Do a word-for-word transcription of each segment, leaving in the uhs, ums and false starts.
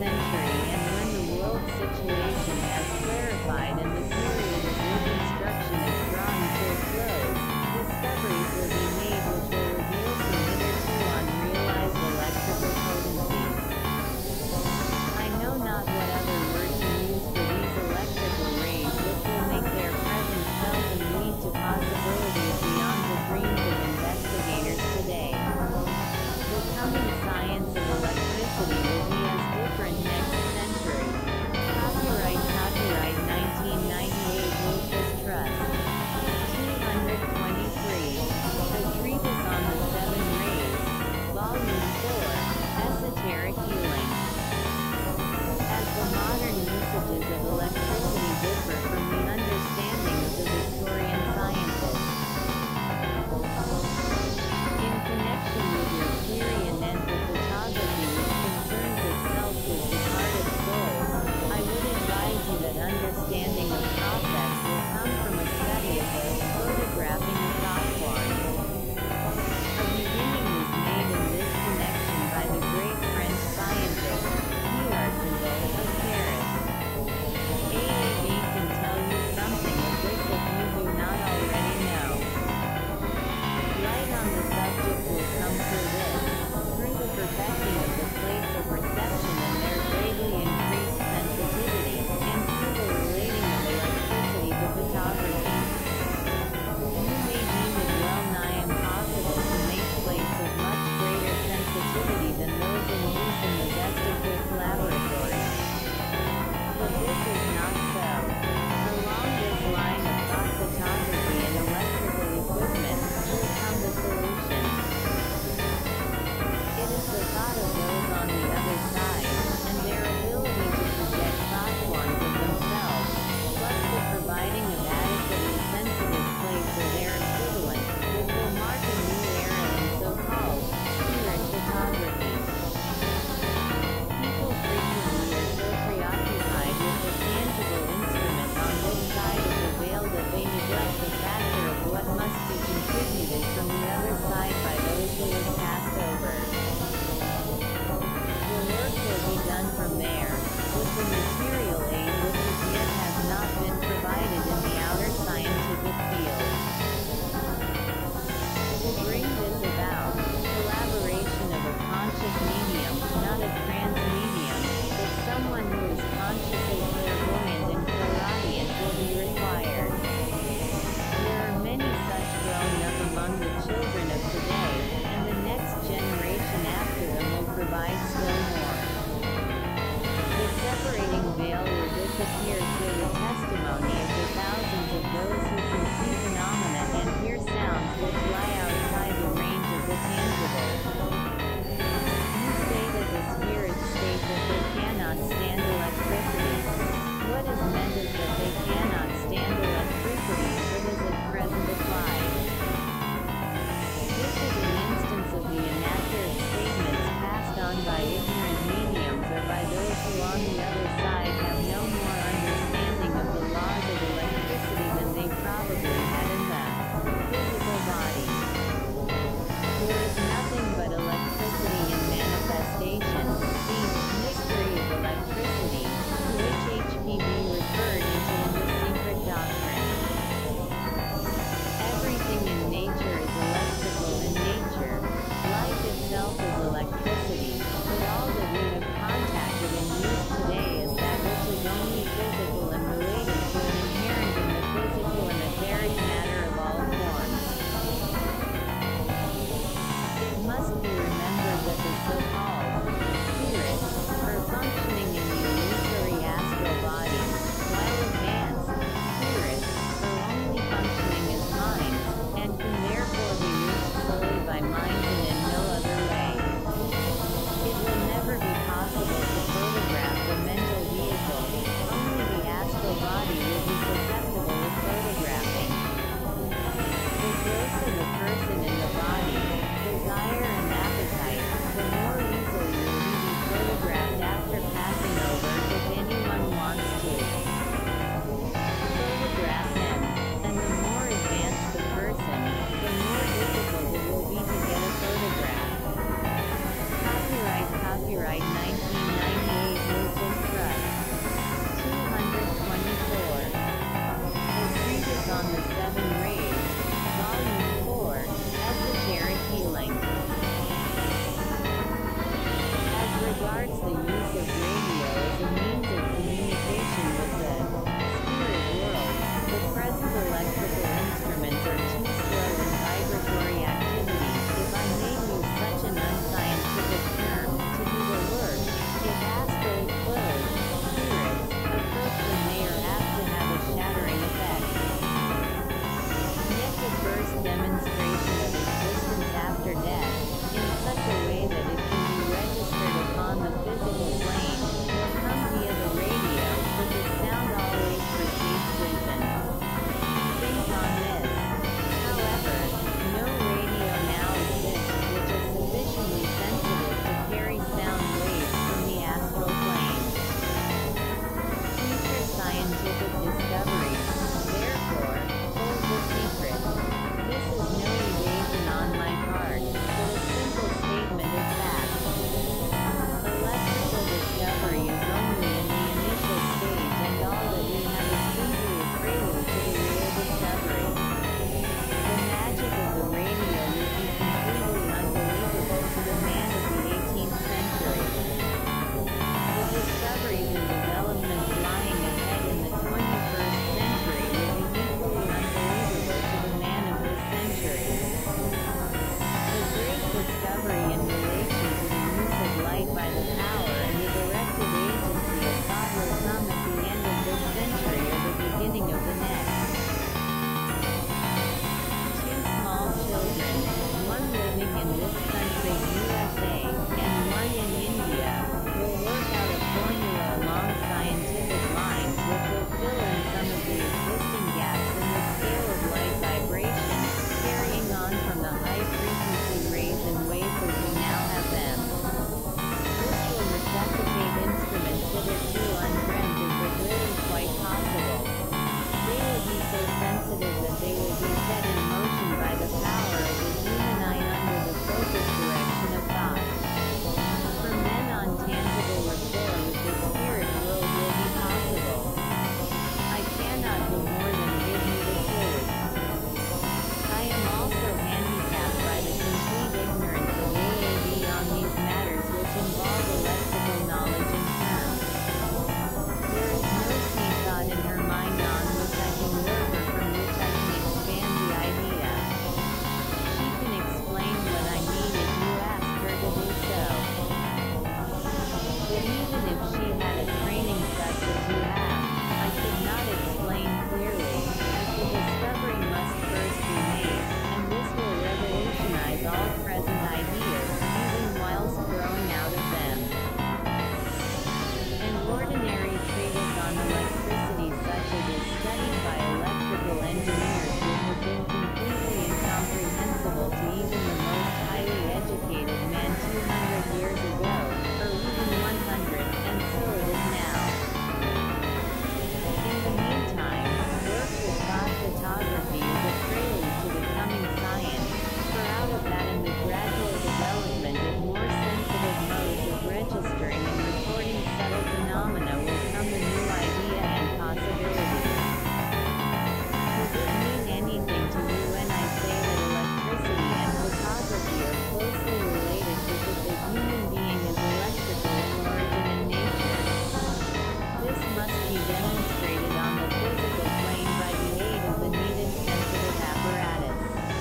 century, and when the world situation has clarified and the period of reconstruction is drawing to a close, discoveries will be made which will reveal some hitherto unrealized electrical potencies. I know not what other word to use for these electrical rays which will make their presence felt and lead to possibilities beyond the dreams of investigators today. The coming science of electricity will be as different next century. Copyright Copyright nineteen ninety-eight Lucas Trust. two hundred twenty-three. A Treatise on the Seven Rays. Volume four. Esoteric Healing. As the modern usages of electricity differ from the understanding of the Victorian scientists. In connection with your theory anent the photography which concerns itself with departed souls, I would advise you that understanding the process will come from a study of the photographing of Godform. A beginning was made in this connection by the great French scientist, Pierre of Paris. A A V can tell you something of this if you do not already know. Light on the subject will come through this, through the perfecting of the plates of reception and their greatly increased sensitivity, and through the relating of electricity to photography. You may deem it well nigh impossible to make plates of much greater sensitivity than those in use in the best equipped laboratories. But this is not so. Along this line of thought, photography and electrical equipment will come the solution. It is the thought of those on the other side, and their ability to project thought forms of themselves, plus the providing of adequately sensitive plates or their equivalent, which will mark a new era in so-called spirit photography. People frequently are so preoccupied with the tangible instrument on this side of the veil that they neglect the factor of what must be contributed from the other side by those who have passed over. The work will be done from there, with the material aid which as yet has not been provided in the outer scientific field. To bring this about, collaboration of a conscious medium, not a trance medium, but someone who is consciously clairvoyant and clairaudient will be required. There are many such growing up among the children of today, and the next generation after them will provide still more. The separating veil will disappear through the testimony of the thousands of those who can see phenomena and hear sounds which lie outside the range of the tangible. You say that the spirits state that they cannot stand electricity. What is meant is that they cannot stand electricity as it is at present applied. This is an instance of the inaccurate statements passed on by ignorant mediums or by those who on the other side have no more understanding discoveries and developments lying ahead in the twenty-first century will be equally unbelievable to the man of this century. The great discovery in relation to the use of light by the power and the directed agency of thought will come at the end of this century or the beginning of the next. Two small children, one living in this country U S A, and one in India, will work out a formula along scientific lines which will fill in some of the existing gaps in the scale of light vibration, carrying on from the high-frequency rays and waves as we now have them. This will necessitate instruments hitherto undreamt if it really quite possible. They will be so sensitive that they will be set in motion by the power of the human eye under the focus direction of thought. From then on, tangible rapport with the spirit world will be possible. I cannot do more than give you the clue. I am also handicapped by the complete ignorance of A A B on these matters which involve electrical knowledge and terms. There is no seed thought in her mind on which I can work or from which I can expand the idea. She can explain what I mean if you ask her to do so. But even if she had a training such as you have, I could not explain clearly, as the discovery must first be made, and this will revolutionize all present ideas, even whilst growing out of them. An ordinary treatise on electricity such as is studied by electrical engineers would have been completely incomprehensible to even the most highly educated man two hundred years ago, or even one hundred, and so it is now. In the meantime, work with thought photography is a prelude to the coming science, for out of that and the gradual development of more sensitive modes of registering and recording subtle phenomena will come the new idea and possibilities. Does it mean anything to you when I say that electricity and photography are closely related because the human being is electrical in origin and nature? This must be demonstrated on the physical plane by the aid of the needed sensitive apparatus.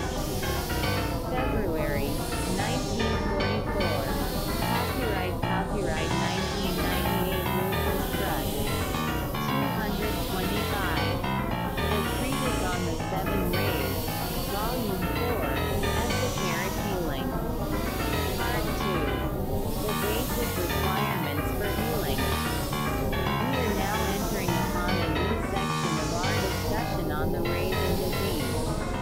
February, nineteen forty-four. Copyright Copyright nineteen ninety-eight Lucas Trust. two hundred twenty-five. The Treatise on the Seven Rays. Volume four. Esoteric Healing. Part two. The Basic Requirements for Healing. We are now entering upon a new section of our discussion on the rays and disease.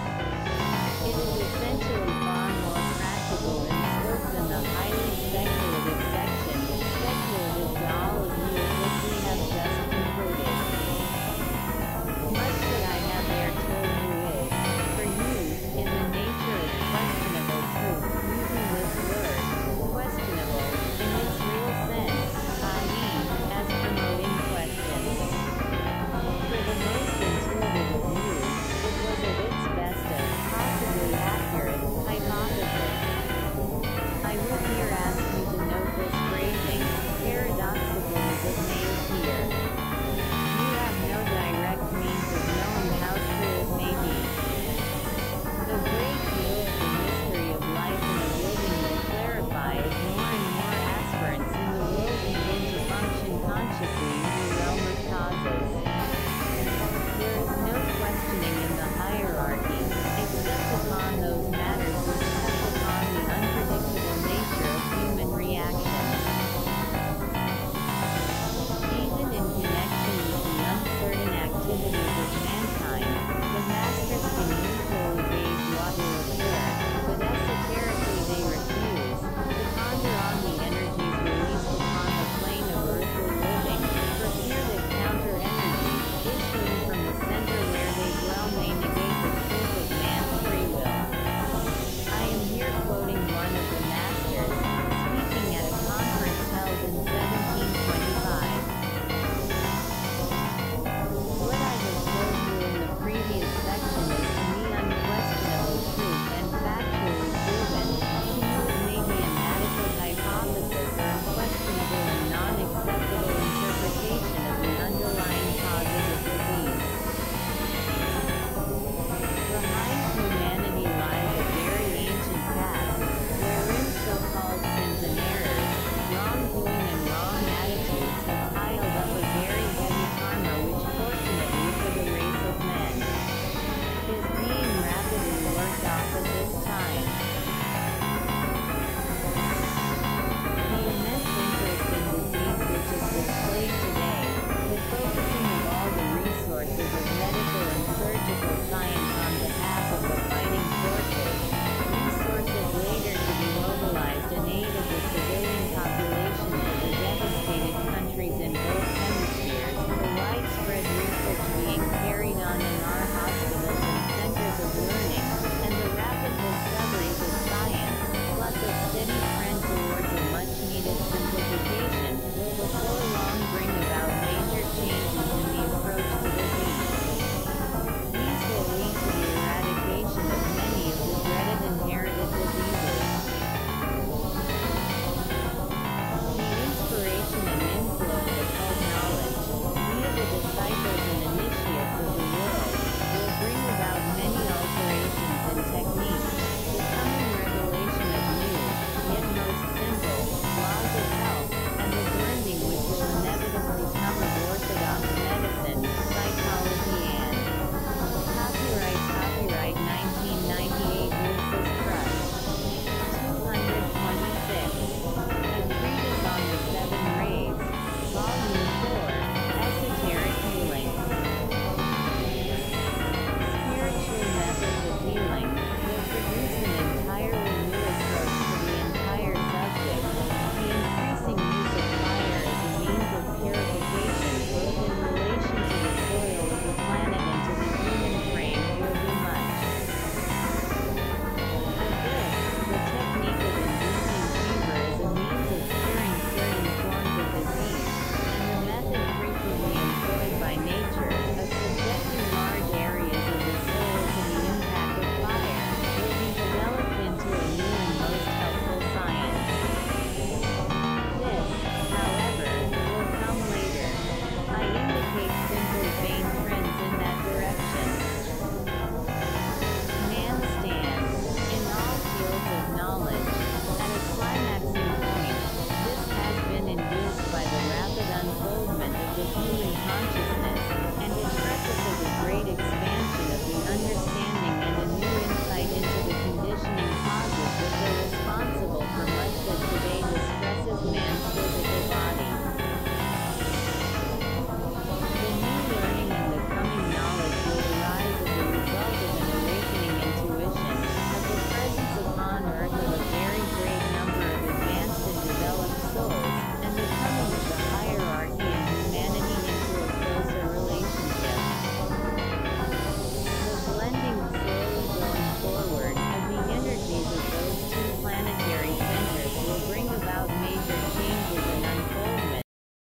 It is essentially far more practical in scope than the highly speculative section, speculative to all of you of which we have just concluded. Much that I have there told you is, for you, in the nature of questionable truth, using this word, questionable, in its real sense, that is, as promoting questions. For the most intuitive of you, it was at its best a possibly accurate hypothesis. I would here ask you to note this phrasing, paradoxical as it may appear. You have no direct means of knowing how true it may be. The great deal of the mystery of life and of living will clarify as more and more aspirants in the world begin to function consciously